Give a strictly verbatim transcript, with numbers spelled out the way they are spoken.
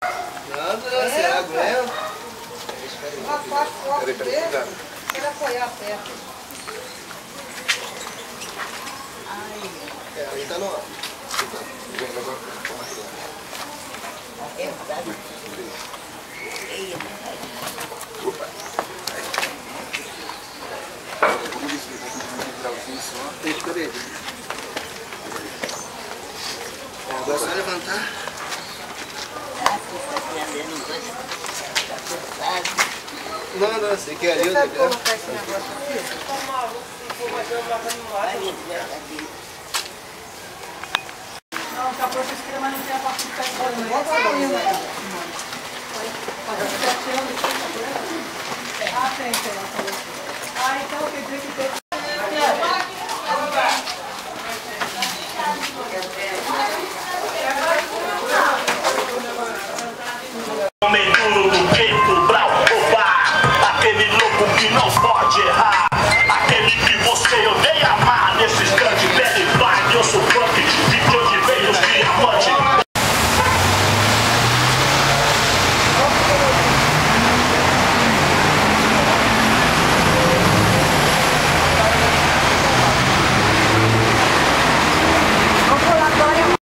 Não, você aguenta. Uma parte forte dele, ele apoiar a perna. É, aí tá no ar. É verdade. Opa. Deixa eu ver. Agora é só levantar. Não, não, você quer ali, eu Sabe devo. colocar esse negócio aqui? Não, tá pronto esse crema, não tem a parte de pé de banho. Bota a banho, né? Ah, tem, tem. Ah, então quer dizer que tem. Homem duro do peito, brau, opa, aquele louco que não pode errar.